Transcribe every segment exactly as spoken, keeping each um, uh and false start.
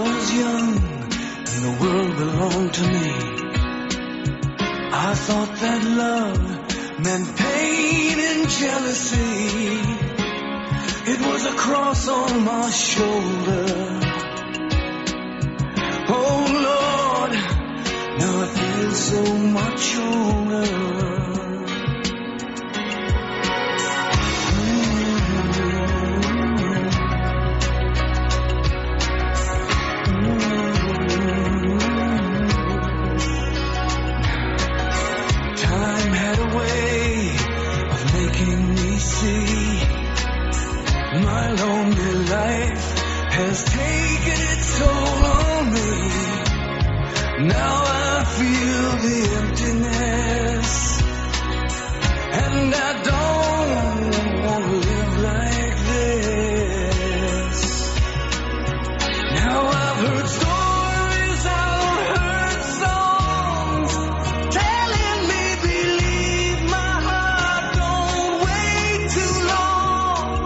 was young and the world belonged to me, I thought that love meant pain and jealousy. It was a cross on my shoulder. Oh Lord, now I feel so much older. My lonely life has taken its toll on me. Now I feel the emptiness, and I don't want to live like this. Now I've heard stories, I've heard songs telling me believe my heart, don't wait too long.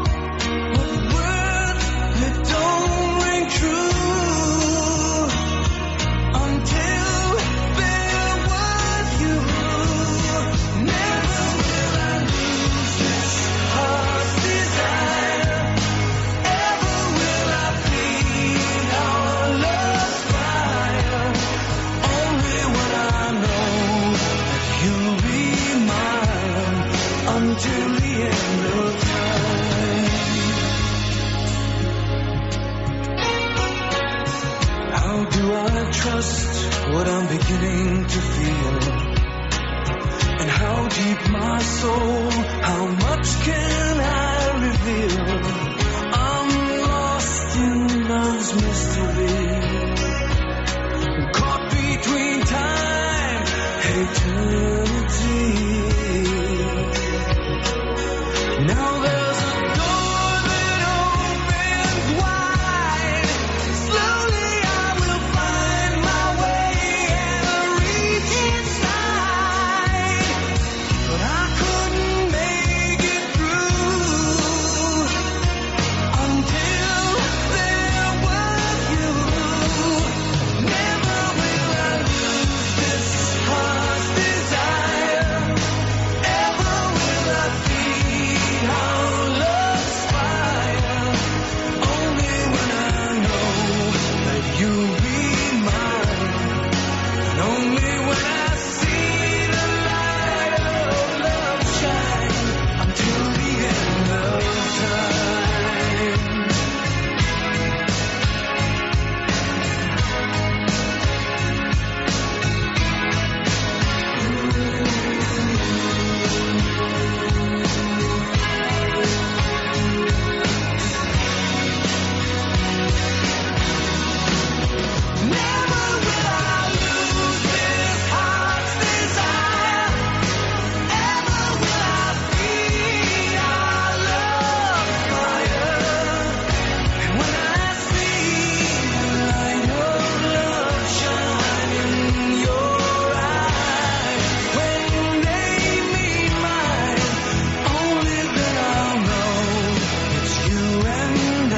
Until the end of time. How do I trust what I'm beginning to feel? And how deep my soul, how much can I reveal? I'm lost in love's mystery, caught between time and eternity. Now there's a door that opens wide. Slowly I will find my way and reach inside. But I couldn't make it through until there was you. Never will I lose this heart's desire. Ever will I feel how love's fire. Only when I know that you'll be mine, and only when I see the light of love shine until the end of time. Never will I lose this heart's desire. Ever will I feel our love fire. And when I see the light of love shine in your eyes, when they meet mine, only then I'll know it's you and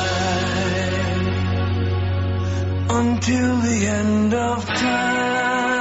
I. Until the end of time.